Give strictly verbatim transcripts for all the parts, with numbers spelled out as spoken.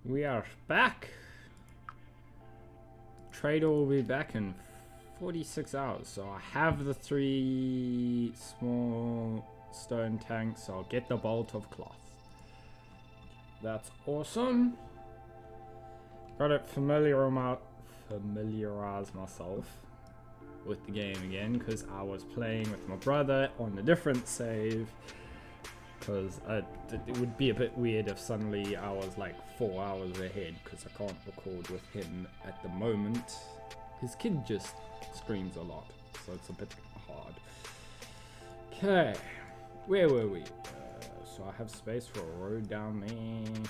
We are back. Trader will be back in forty-six hours. So I have the three small stone tanks. So I'll get the bolt of cloth. That's awesome. Got to familiarize myself with the game again because I was playing with my brother on a different save. Because it would be a bit weird if suddenly I was like four hours ahead because I can't record with him at the moment. His kid just screams a lot, so it's a bit hard. Okay, where were we? Uh, so I have space for a road down there.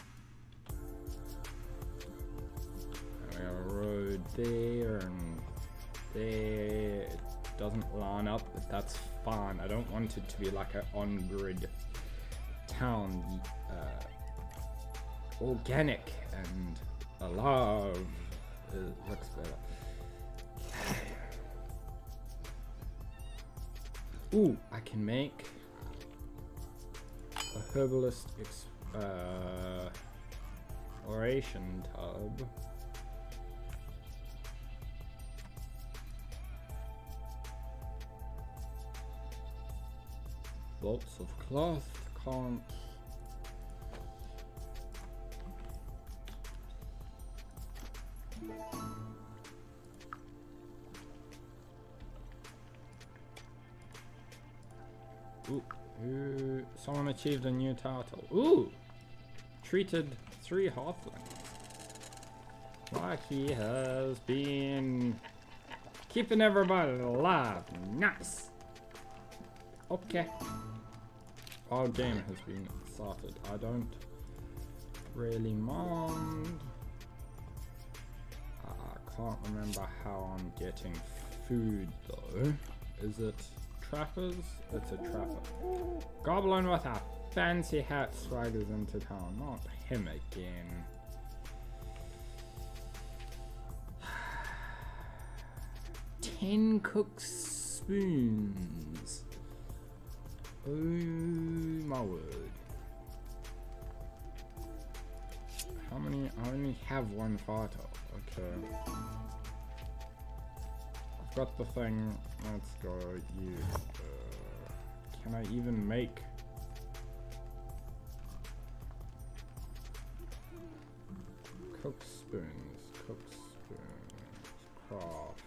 And we have a road there and there. It doesn't line up, but that's fine. I don't want it to be like an on-grid town. uh, Organic and alive uh, looks better. Ooh, I can make a herbalist ex uh, oration tub. Bolts of cloth. Can't. Ooh, ooh, someone achieved a new title. Ooh! Treated three halflings. Like he has been keeping everybody alive. Nice! Okay. Our game has been started. I don't really mind. I can't remember how I'm getting food though. Is it trappers? It's a trapper. Goblin with a fancy hat swaggers into town. Not him again. Ten cooked spoons. Oh my word. How many? I only have one fighter. Okay. I've got the thing. Let's go. You. Uh, can I even make? Cook spoons. Cook spoons. Craft.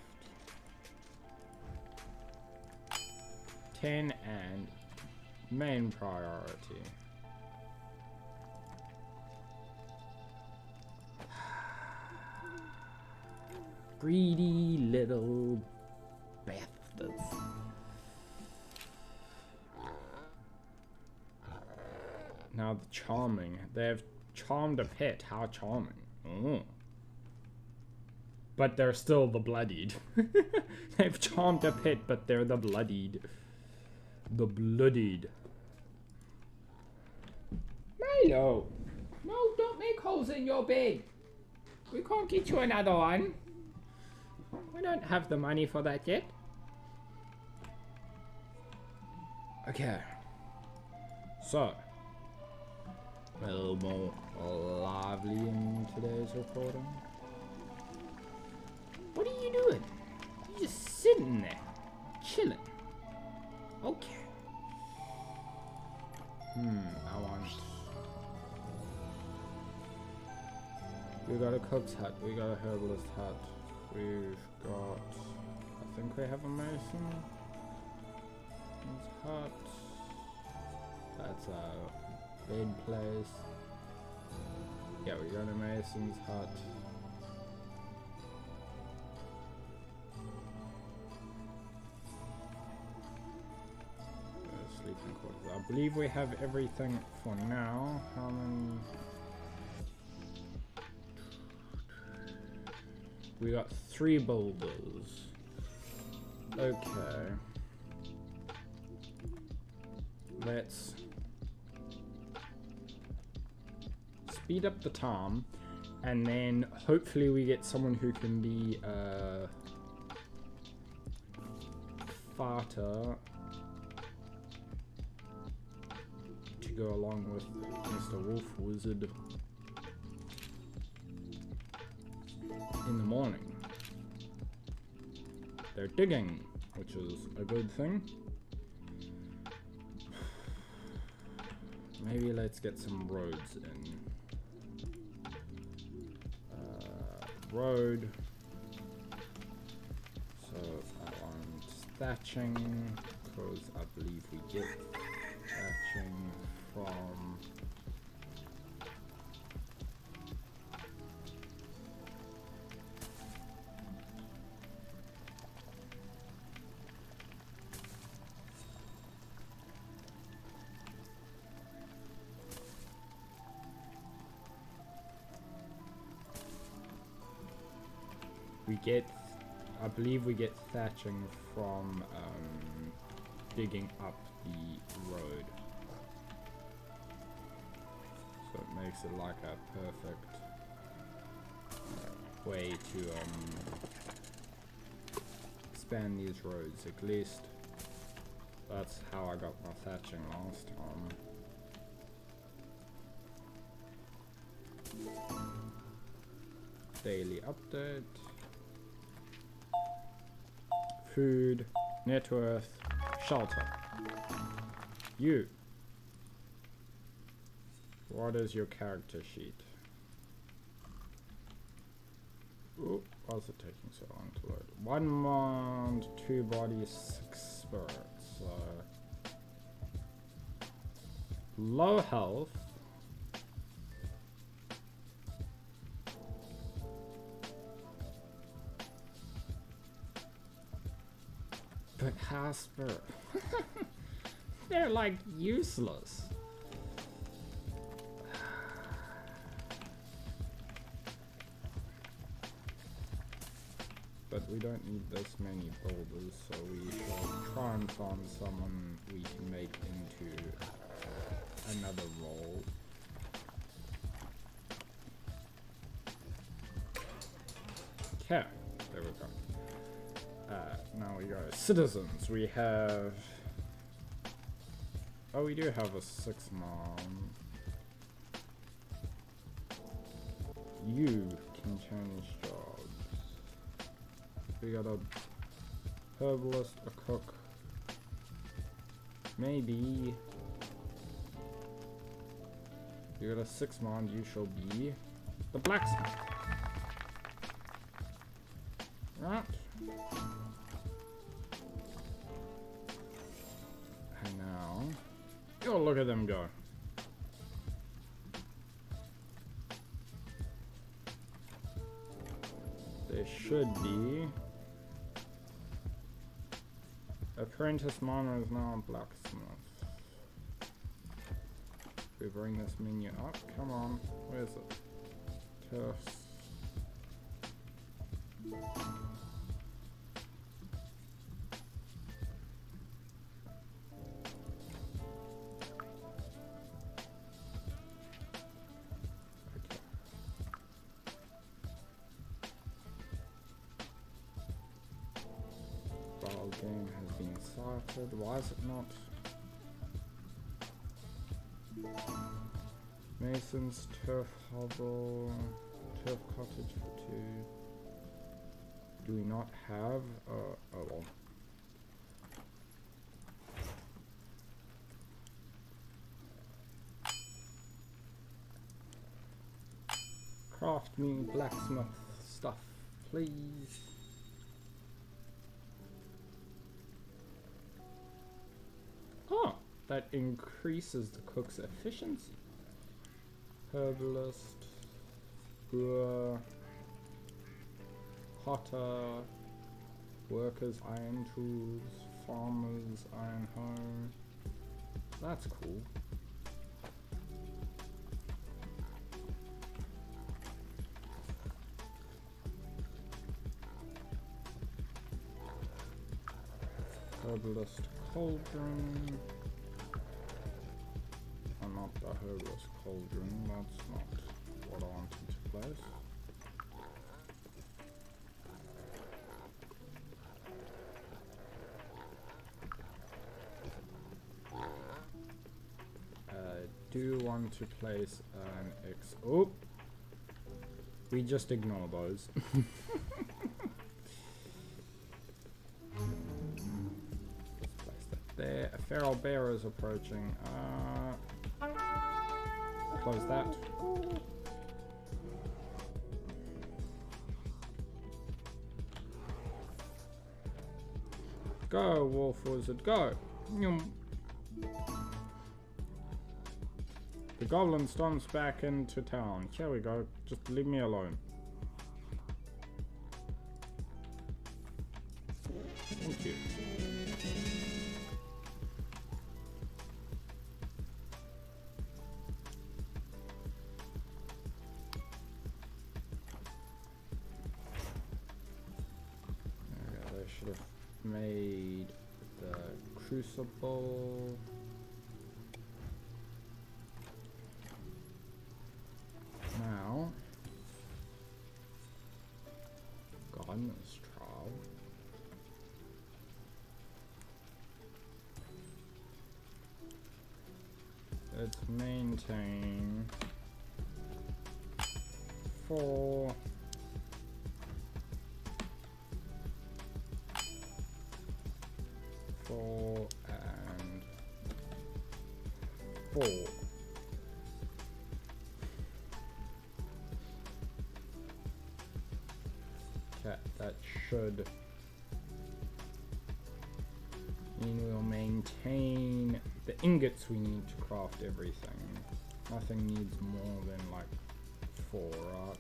Ten and main priority. Greedy little bastards. Now the charming. They've charmed a pet. How charming. Oh. But they're still the bloodied. They've charmed a pet, but they're the bloodied. The bloodied. Milo! No, don't make holes in your bed. We can't get you another one. We don't have the money for that yet. Okay. So. A little more lively in today's recording. What are you doing? You're just sitting there. Chilling. Okay. Hmm, I want... We got a cook's hut, we got a herbalist hut, we've got... I think we have a mason. Hut. That's a bed place. Yeah, we got a mason's hut. Sleeping quarters. I believe we have everything for now. How many? We got three boulders. Okay. Let's speed up the time, and then hopefully we get someone who can be a fighter to go along with Mister Wolf Wizard. in the morning. They're digging, which is a good thing. Maybe let's get some roads in. Uh, road. So I want thatching, because I believe we get thatching from we get, I believe we get thatching from um, digging up the road. So it makes it like a perfect way to um, expand these roads. At least that's how I got my thatching last time. Daily update. Food, net worth, shelter. You. What is your character sheet? Ooh, why is it taking so long to load? One mind, two bodies, six spirits. So low health. But Hasper, they're like useless. But we don't need this many builders, so we shall try and find someone we can make into another role. Okay, there we go. Uh, now we go. Citizens, we have... Oh, we do have a six mom. You can change jobs. We got a herbalist, a cook. Maybe... You got a six mom, you shall be the blacksmith. Right. And now, oh, look at them go. There should be. Apprentice miner is now a blacksmith. We bring this menu up. Come on, where's it? Turfs. Game has been cited. Why is it not? Mason's turf hovel, turf cottage for two. Do we not have? Uh, oh well. Craft me blacksmith stuff, please. Oh, that increases the cook's efficiency. Herbalist, brewer, potter, workers, iron tools, farmers, iron hoe. That's cool. Herbalist cauldron. Oh, not the herbalist cauldron, that's not what I wanted to place. I do want to place an X. Oh! We just ignore those. Place that there. A feral bear is approaching. Uh, close that. Go, wolf wizard, go! Nyum. The goblin stomps back into town. Here we go. Just leave me alone. Thank you. Okay, they should have made the crucible. Now, gardener's trowel. Let's maintain four. Four and four. Okay, that should mean we'll maintain the ingots we need to craft everything. Nothing needs more than like four, right?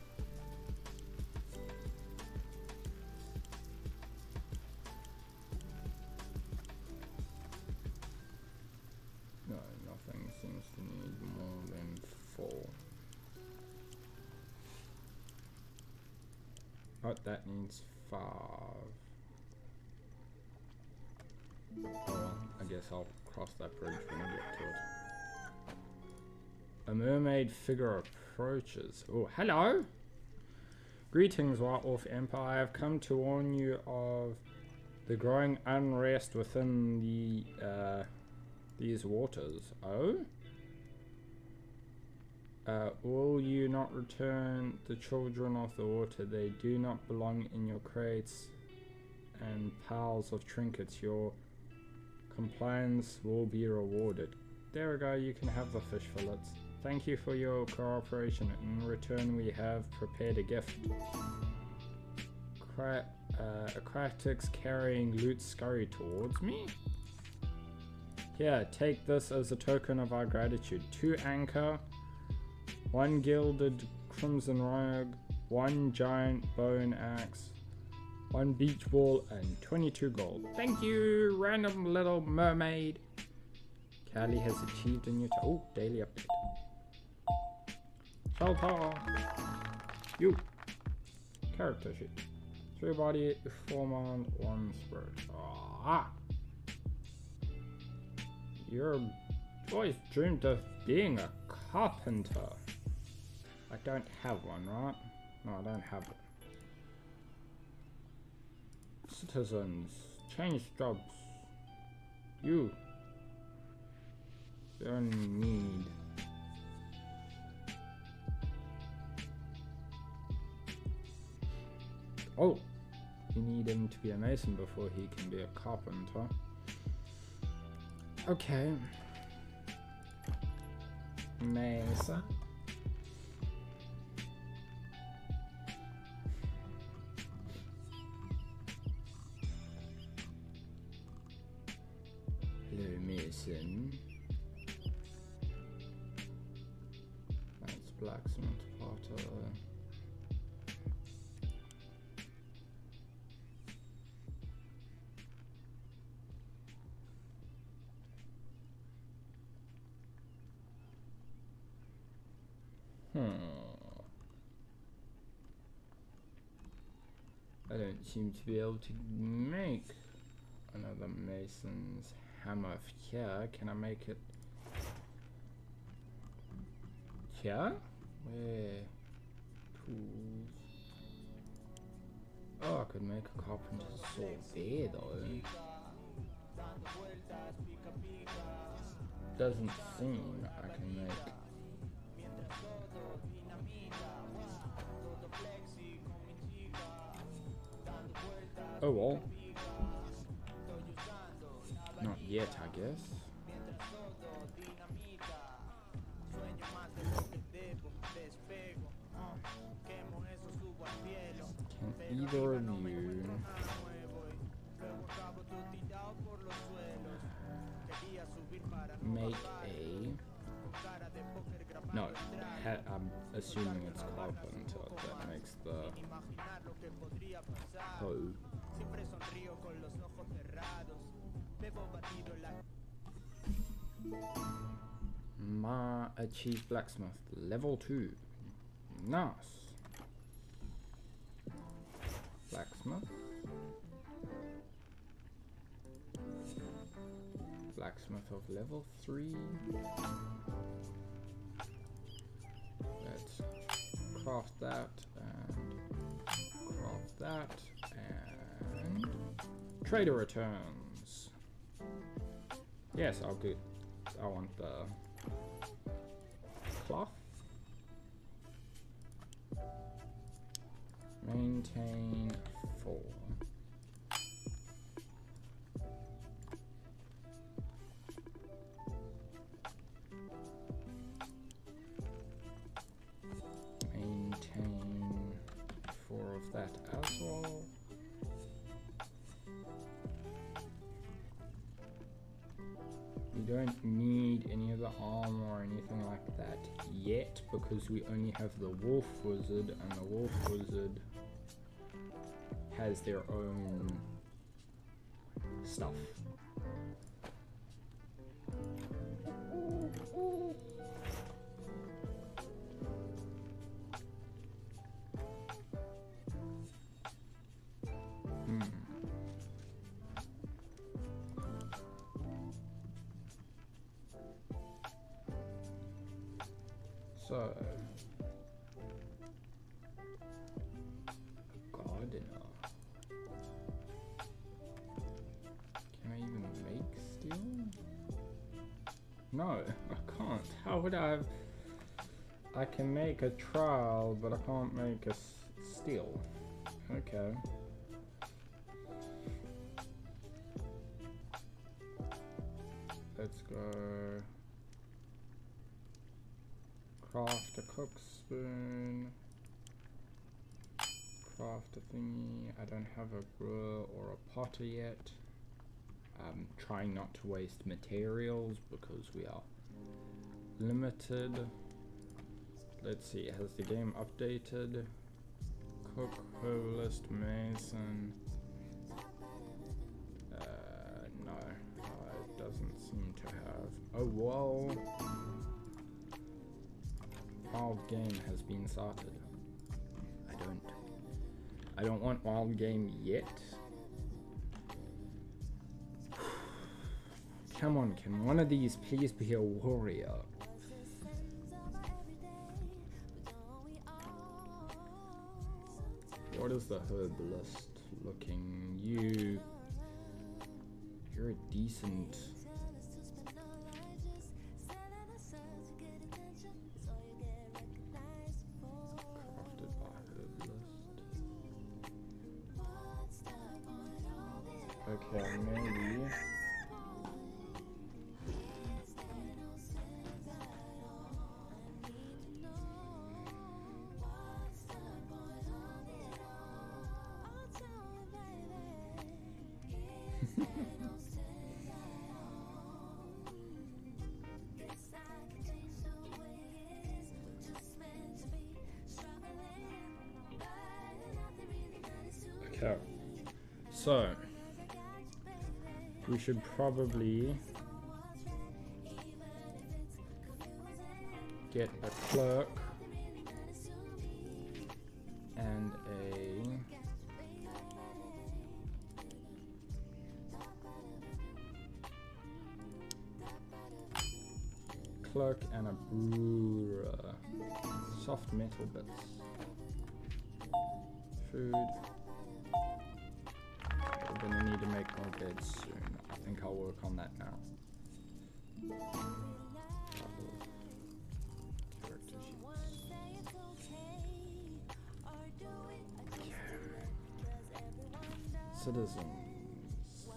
No, nothing seems to need more than four. But that needs five. Oh well, I guess I'll cross that bridge when we get to it. A mermaid figure approaches. Oh, hello! Greetings, White Wolf Empire. I have come to warn you of the growing unrest within the uh, these waters. Oh? Uh, will you not return the children of the water? They do not belong in your crates and piles of trinkets. Your compliance will be rewarded. There we go, you can have the fish fillets. Thank you for your cooperation. In return, we have prepared a gift. Cra uh, Aquatics carrying loot scurry towards me. Here, take this as a token of our gratitude. Two anchor, one gilded crimson rug, one giant bone axe, one beach ball, and twenty-two gold. Thank you, random little mermaid. Callie has achieved a new ta- oh, daily update. Shelter! You! Character sheet. Three body, four mind, one spirit. Ah! Your boys dreamed of being a carpenter. I don't have one, right? No, I don't have it. Citizens, change jobs. You. You only need. Oh, you need him to be a mason before he can be a carpenter. Okay. Mason. Hello, Mason. That's blacksmith potter. Hmm. I don't seem to be able to make another mason's hammer here. Can I make it here? Where? Tools. Oh, I could make a carpenter's sword there though. Doesn't seem I can make. Oh well. Not yet, I guess. Can either of you make a... No, ha I'm assuming it's carpenter that makes the hoe. Ma achieved blacksmith level two. Nice. Blacksmith. Blacksmith of level three. Let's craft that and craft that and trader returns. Yes, I'll get. I want the cloth. Maintain four. Maintain four of that as well. We don't need any of the armor or anything like that yet because we only have the wolf wizard, and the wolf wizard has their own stuff. Hmm. So, gardener. Can I even make steel? No, I can't. How would I have... I can make a trowel, but I can't make a s steel. Okay. Let's go... Craft a cook spoon. Craft a thingy. I don't have a brewer or a potter yet. I'm trying not to waste materials because we are limited. Let's see, has the game updated? Cook, herbalist, mason. Uh, no, uh, it doesn't seem to have. Oh, whoa. Wild game has been started. I don't. I don't want wild game yet. Come on, can one of these please be a warrior? What is the herbalist looking? You... You're a decent... Crafted by herbalist. Okay, maybe... Okay, so we should probably get a clerk and a clerk and a brewer. Soft metal bits. Food. We're gonna need to make more beds soon. I think I'll work on that now. Character sheets. citizens.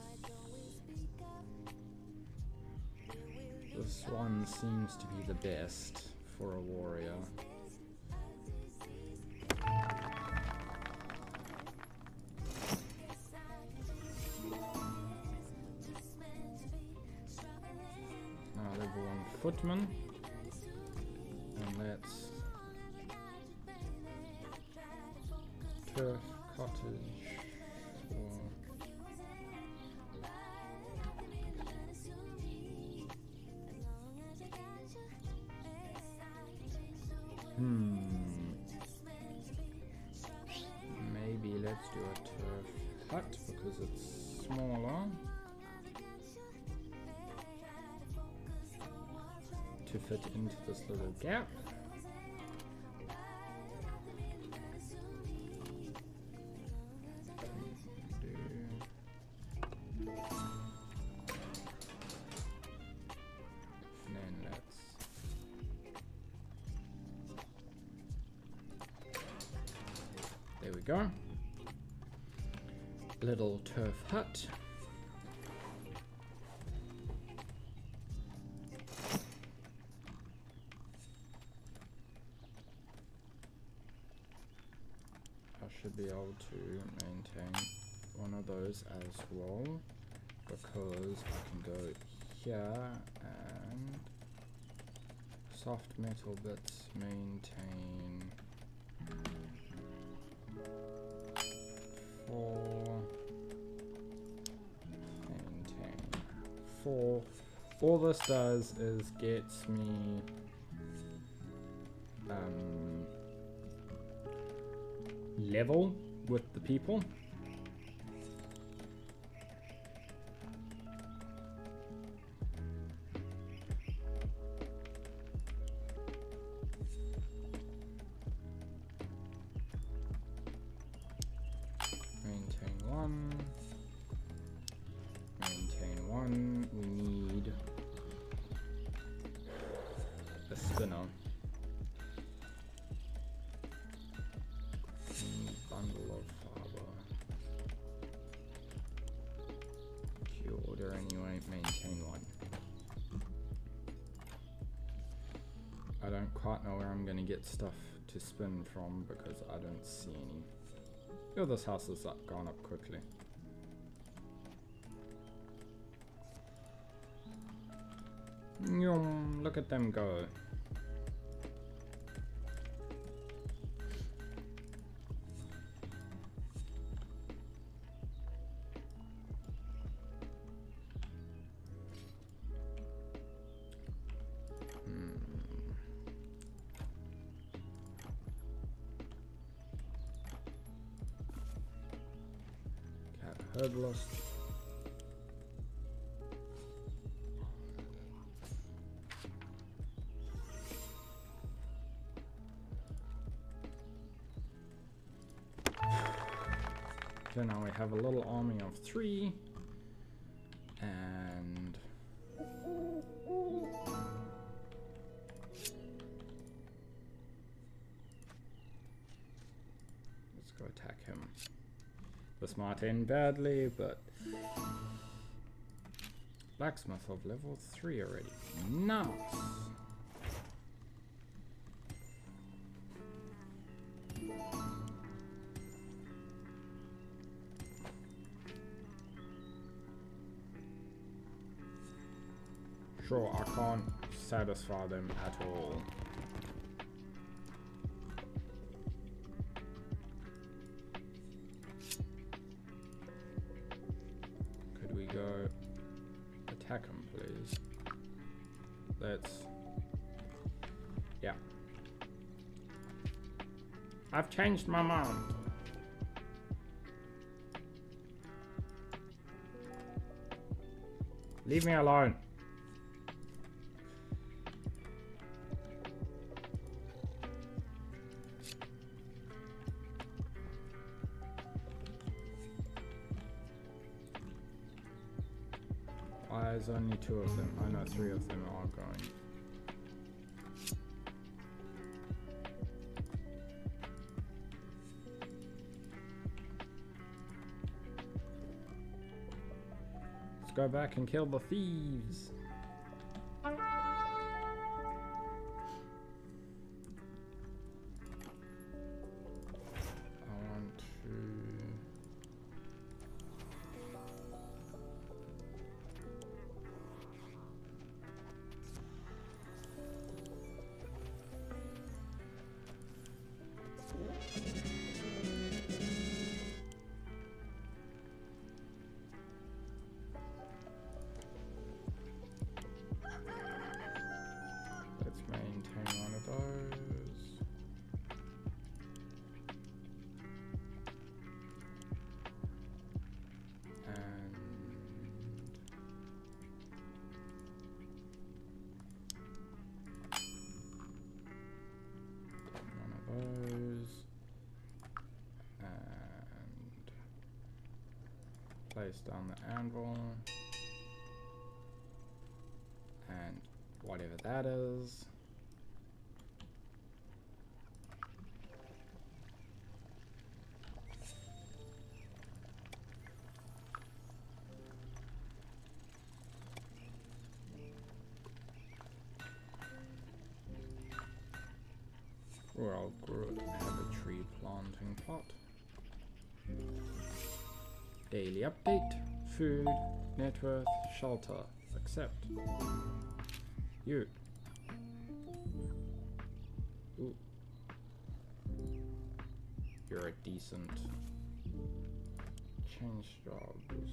This one seems to be the best for a warrior. Now level one footman. And let's turf cottage for Hmm. Maybe let's do a turf hut because it's smaller to fit into this little gap. There we go. Little turf hut. I should be able to maintain one of those as well, because I can go here and soft metal bits maintain four, maintain four. All this does is gets me um, level with the people. I don't quite know where I'm going to get stuff to spin from because I don't see any. Oh, this house has up, gone up quickly. Yum, look at them go. Herbalist. So now we have a little army of three, and let's go attack him. This might end badly, but blacksmith of level three already. Nice. Sure, I can't satisfy them at all. Go attack him, please. Let's. Yeah. I've changed my mind. Leave me alone. There's only two of them. I know three of them are going. Let's go back and kill the thieves. I want to... Let's maintain one of those. And one of those. And place down the anvil. And whatever that is. Or I'll grow, have a tree planting plot. Daily update. Food, net worth, shelter. Accept. You. Ooh. You're a decent. Change jobs.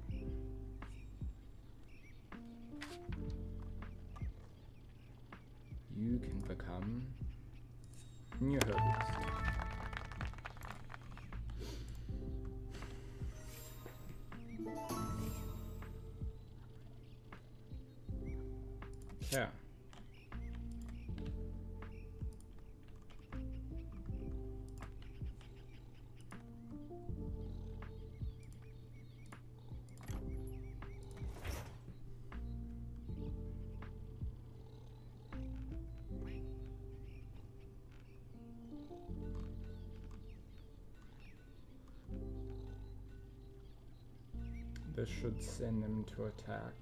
You can become new herbalist. Yeah. This should send them to attack.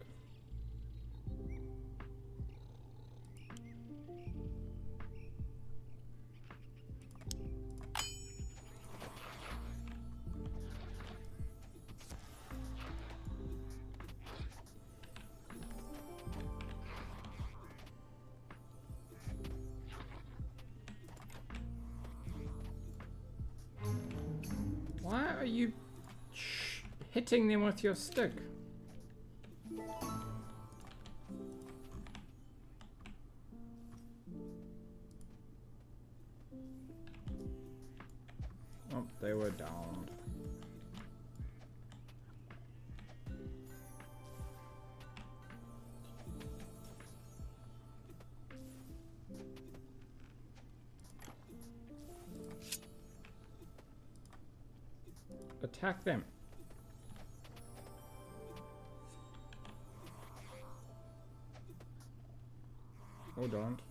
Why are you sh hitting them with your stick? Oh, they were downed. Attack them. Or don't.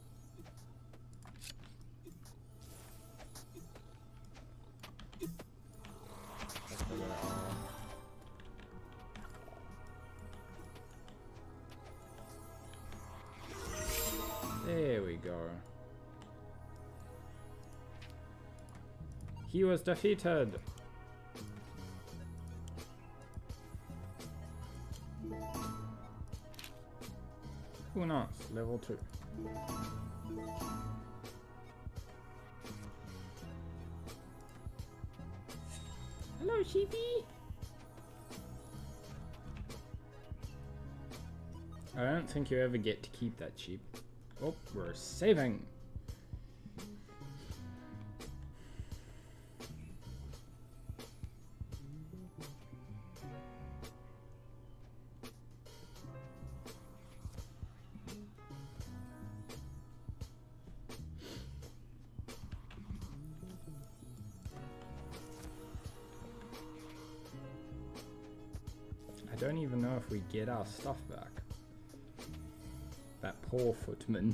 There we go. He was defeated. Who knows? Level two. Hello, sheepy. I don't think you ever get to keep that sheep. Oh, we're saving. I don't even know if we get our stuff back. That poor footman.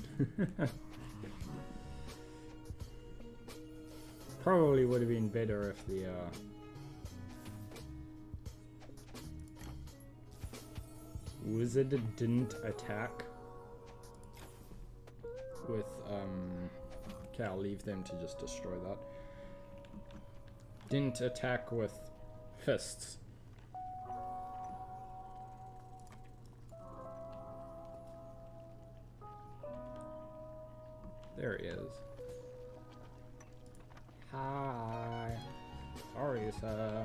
Probably would have been better if the uh, wizard didn't attack with, um, okay, I'll leave them to just destroy that. Didn't attack with fists. There he is. Hi. Sorry, sir.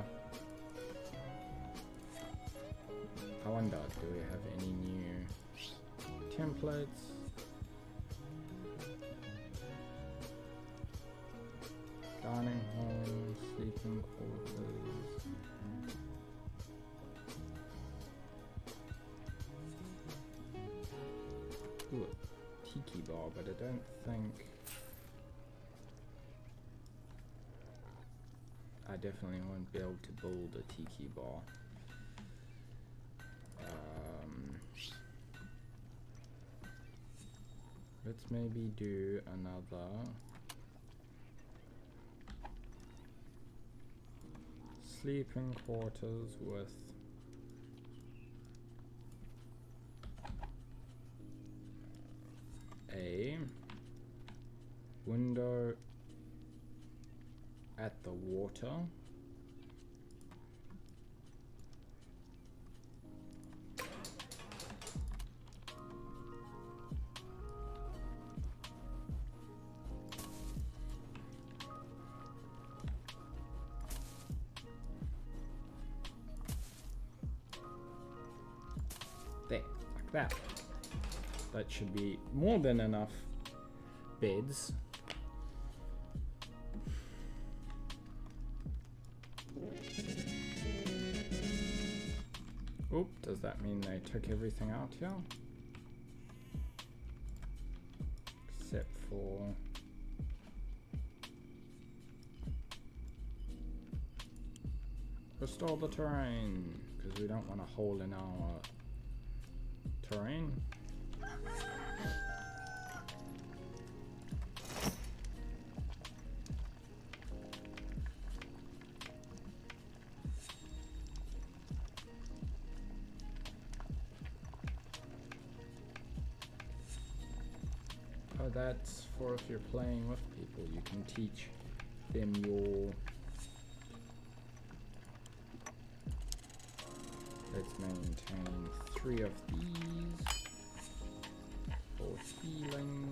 I wonder, do we have any new templates? Dining hall, sleeping quarters. Ooh, a tiki bar, but I don't think... I definitely won't be able to build a tiki bar. Um, let's maybe do another sleeping quarters with a window at the water. There, like that. That should be more than enough beds. Oop, does that mean they took everything out here? Except for... restore the terrain, because we don't want a hole in our terrain. Oh, that's for if you're playing with people, you can teach them your... Let's maintain three of these for healing.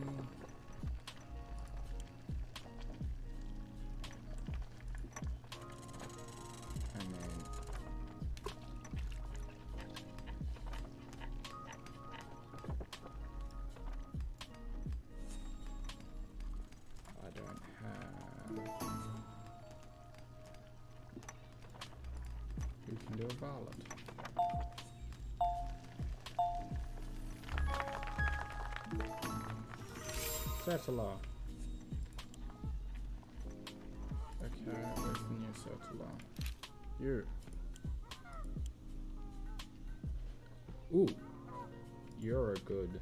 And then I don't have... We can do a ballad. Settler. Okay, where's the new settler? You. Ooh. You're a good.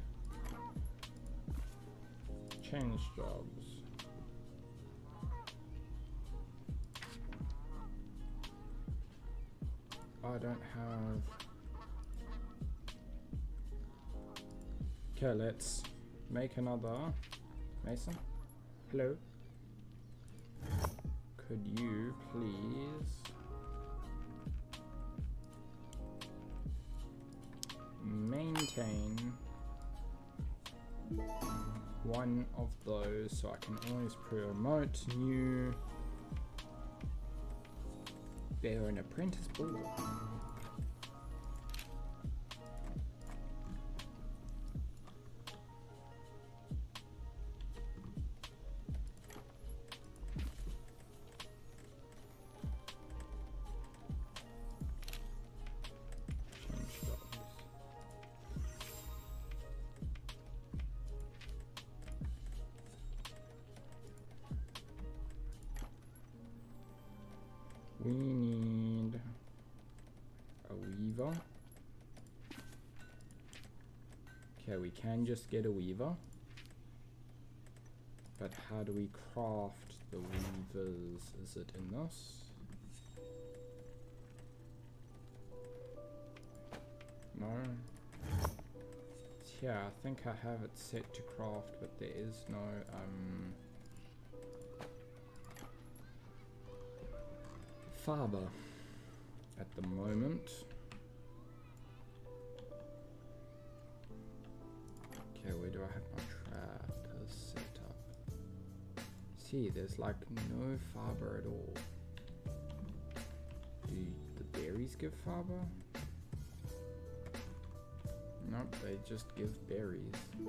Change jobs. I don't have... Okay, let's make another... Mason? Hello? Could you please maintain one of those so I can always promote new... They're an apprentice builder. We need a weaver. Okay, we can just get a weaver. But how do we craft the weavers? Is it in this? No. here. I think I have it set to craft, but there is no um fiber at the moment. Okay, where do I have my trackers set up? See, there's like no fiber at all. Do the berries give fiber? Nope, they just give berries.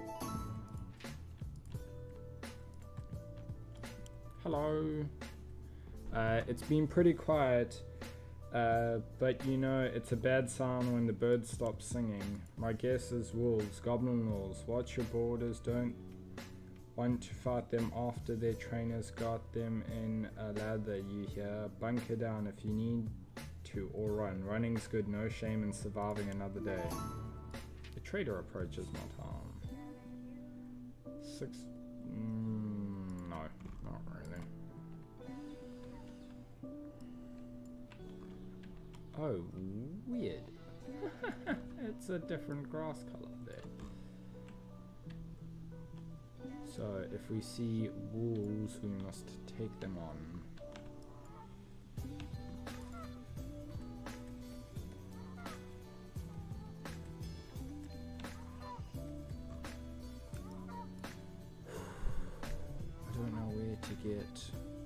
Hello. Uh, it's been pretty quiet, uh, but you know it's a bad sound when the birds stop singing. My guess is wolves, goblin wolves. Watch your borders, don't want to fight them after their trainers got them in a lather, you hear? Bunker down if you need to, or run. Running's good, no shame in surviving another day. The trader approaches my town. Six... Mm, no, not really. Oh, weird. It's a different grass color there. So if we see wolves, we must take them on. I don't know where to get.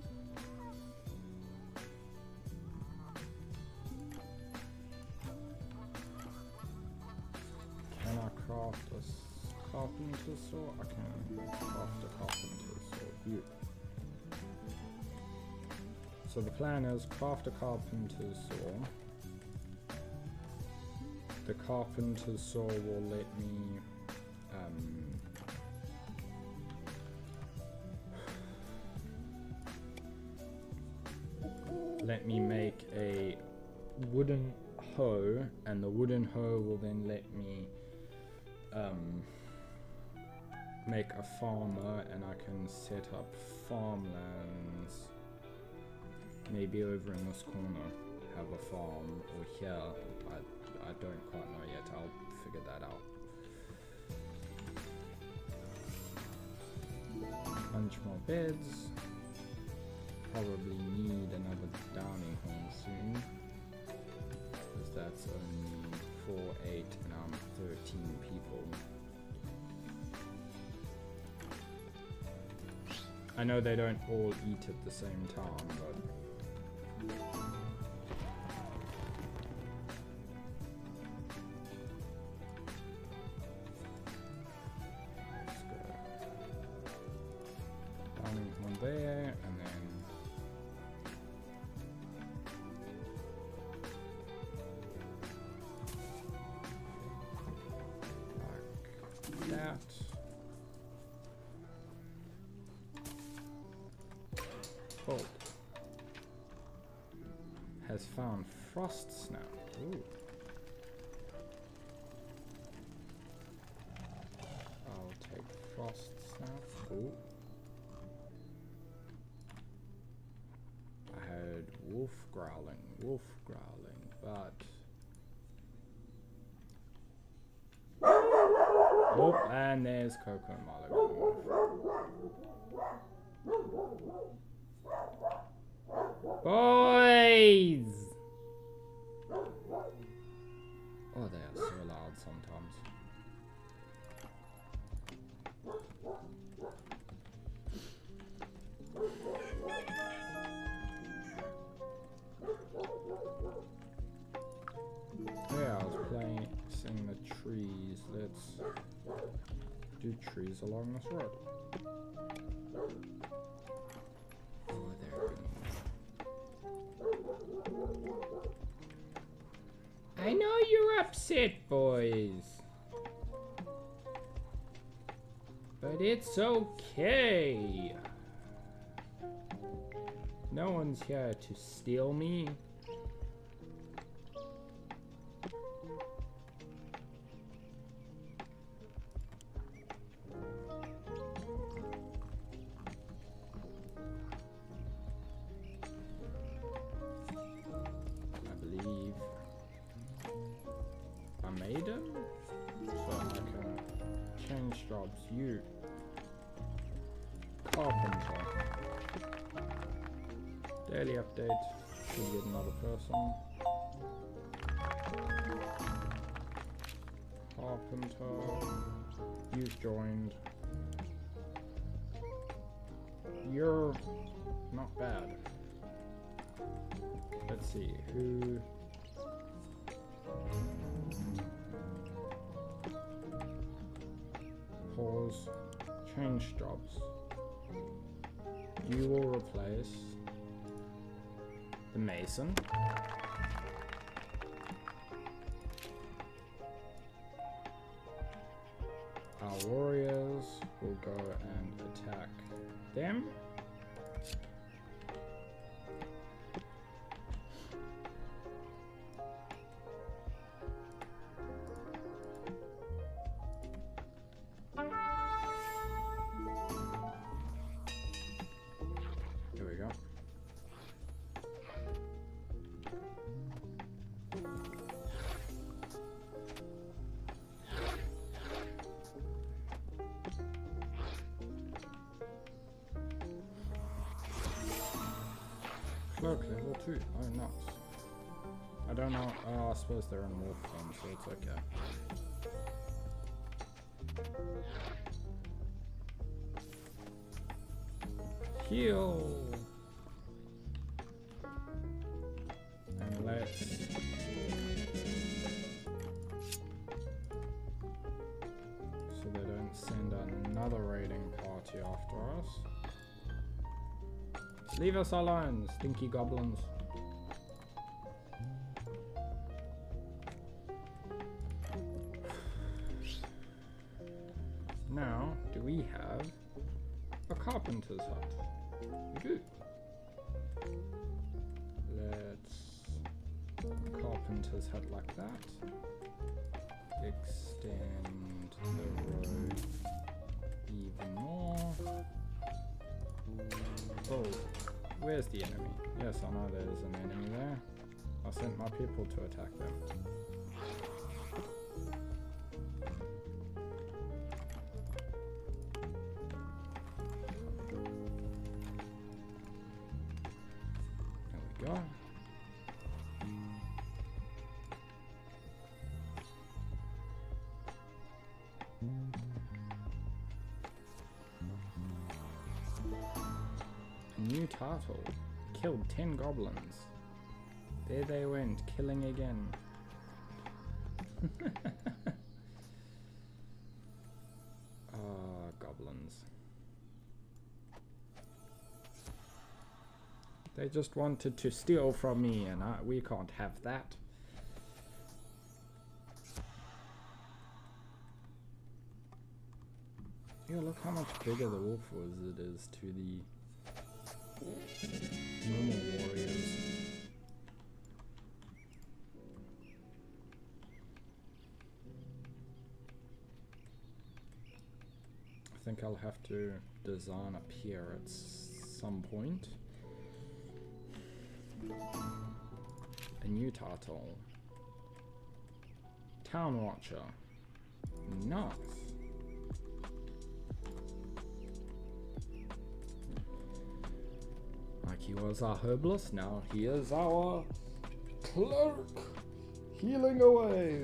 Can I craft a carpenter saw? I can craft a carpenter saw. Beautiful. So the plan is craft a carpenter saw. The carpenter saw will let me um, let me make a wooden hoe, and the wooden hoe will then let me um, make a farmer, and I can set up farmlands. Maybe over in this corner have a farm, or here. I, I don't quite know yet. I'll figure that out. Bunch more beds. Probably need another dining hall soon, because that's only four, eight, and I'm thirteen people. I know they don't all eat at the same time, but let's go. Dining hall there, and then like that. Bolt has found frost snap. Ooh. I'll take frost snap. Ooh. I had wolf growling, wolf growling, but oh, and there's Coco Mulligan. Boys! Oh, they are so loud sometimes. Yeah, I was playing, seeing the trees. Let's do trees along this road. Oh, there. I know you're upset, boys. But it's okay. No one's here to steal me. Made him, so I can you. Carpenter. Daily update. Should get another person. Carpenter. You've joined. You're not bad. Let's see, who... Pause. Change jobs. You will replace the mason. Our warriors will go and attack them. Here we go. Cloak level two. Oh, nice. I don't know. Oh, I suppose they're in wolf form, so it's okay. Heal. And let's. So they don't send another raiding party after us. Leave us alone, stinky goblins. Now, do we have a carpenter's hut? We do. Let's carpenter's hut like that. Extend the road even more. Oh. Where's the enemy? Yes, I know there's an enemy there. I sent my people to attack them. There we go. New turtle. Killed ten goblins. There they went, killing again. Ah, oh, goblins. They just wanted to steal from me, and I, we can't have that. Yeah, look how much bigger the wolf wizard is to the normal warriors. I think I'll have to design up here at some point. A new turtle. Town Watcher. Nice. Like he was our herbalist, now he is our clerk, healing away.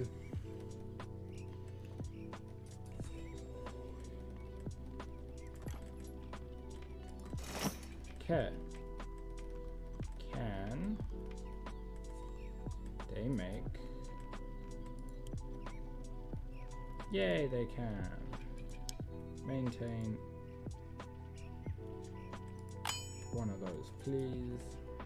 Okay. Can they make? Yay, they can. Maintain. One of those, please.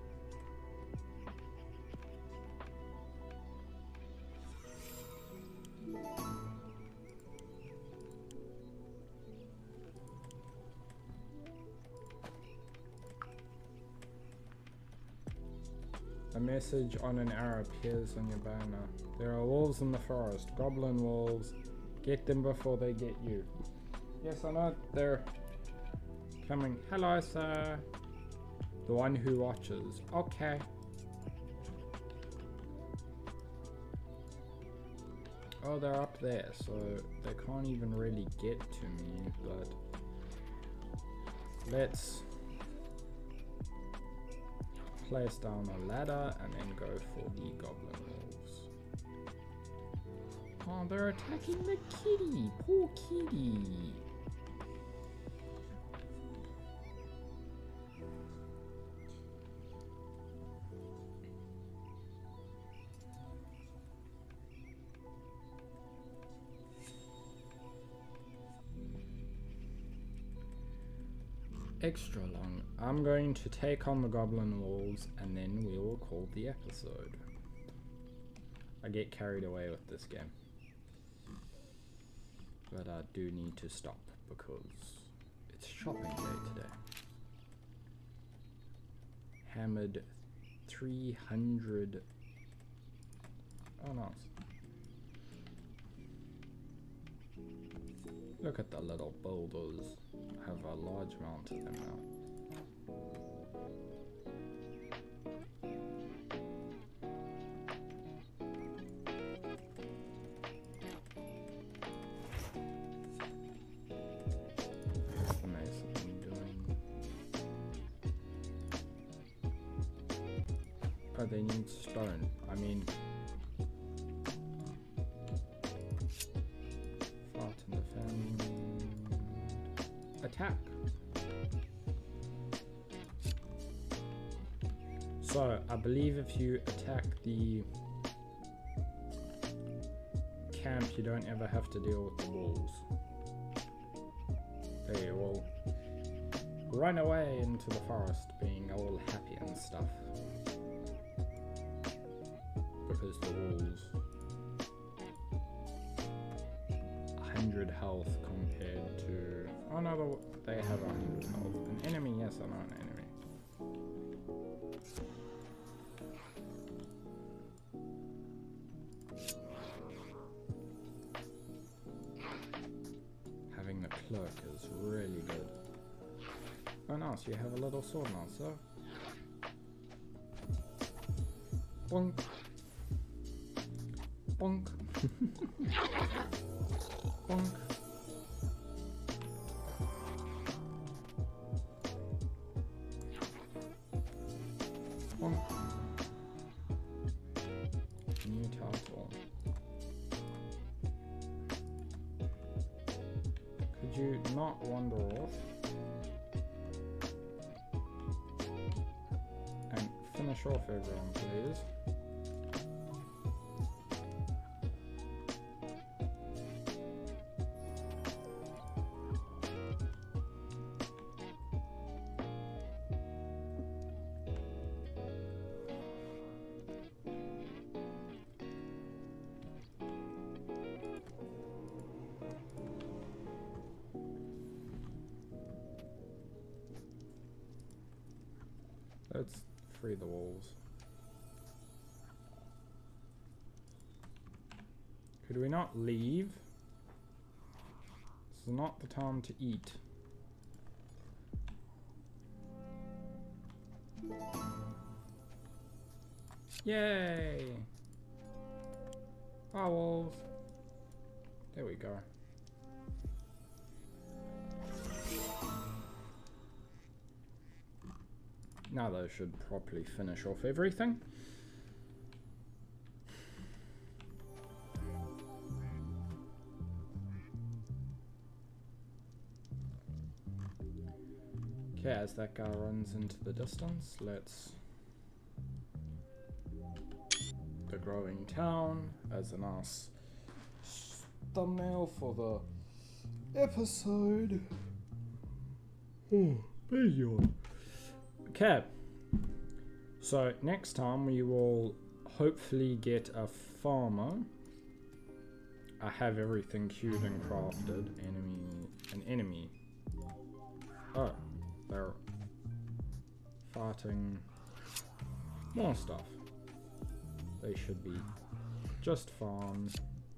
A message on an arrow appears on your banner. There are wolves in the forest. Goblin wolves. Get them before they get you. Yes, I know. They're coming. Hello, sir. The one who watches. Okay. Oh, they're up there, so they can't even really get to me, but let's place down a ladder and then go for the goblin wolves. Oh, they're attacking the kitty! Poor kitty! Extra long. I'm going to take on the goblin wolves and then we will call the episode. I get carried away with this game. But I do need to stop because it's shopping day today. Hammered three hundred. Oh, nice. Look at the little boulders. Have a large amount of them now. Amazing doing. Oh, they need stone. I mean, fart in the family. Attack. So I believe if you attack the camp, you don't ever have to deal with the wolves. They will run away into the forest being all happy and stuff. Because the wolves one hundred health compared to... Oh no, they have one hundred health. An enemy, yes, I know an enemy. Having the cloak is really good. Oh nice, you have a little sword now, sir. Bonk. Bonk. Bonk. Bonk. New title. Could you not wander off and finish off everyone, please? Let's free the wolves. Could we not leave? This is not the time to eat. Yay! Ah, wolves. There we go. Now those should properly finish off everything. Okay, as that guy runs into the distance, let's... The growing town as a nice thumbnail for the episode. Oh, there you are. Okay, so next time we will hopefully get a farmer. I have everything queued and crafted. Enemy, an enemy. Oh, they're farting more stuff. They should be just farms.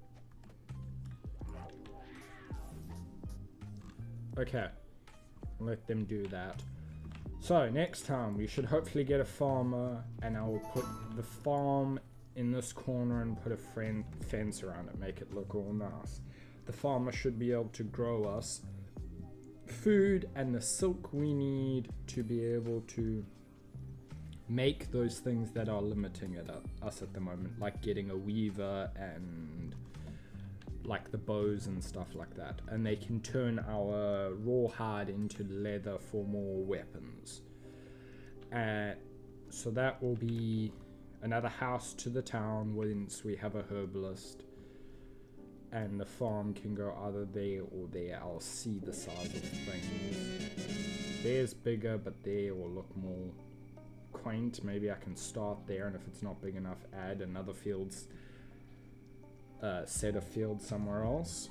Okay, let them do that. So next time we should hopefully get a farmer and I will put the farm in this corner and put a friend fence around it, make it look all nice. The farmer should be able to grow us food and the silk we need to be able to make those things that are limiting it at us at the moment, like getting a weaver and like the bows and stuff like that, and they can turn our rawhide into leather for more weapons. Uh, so that will be another house to the town once we have a herbalist, and the farm can go either there or there. I'll see the size of things. There's bigger, but there will look more quaint. Maybe I can start there, and if it's not big enough, add another fields uh, set of fields somewhere else.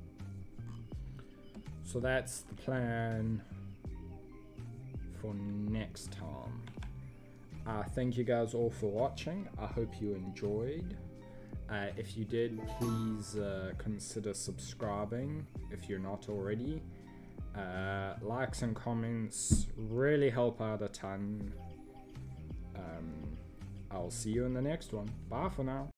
So that's the plan for next time. Uh, thank you guys all for watching. I hope you enjoyed. Uh, if you did, please uh, consider subscribing if you're not already. Uh, likes and comments really help out a ton. Um, I'll see you in the next one. Bye for now.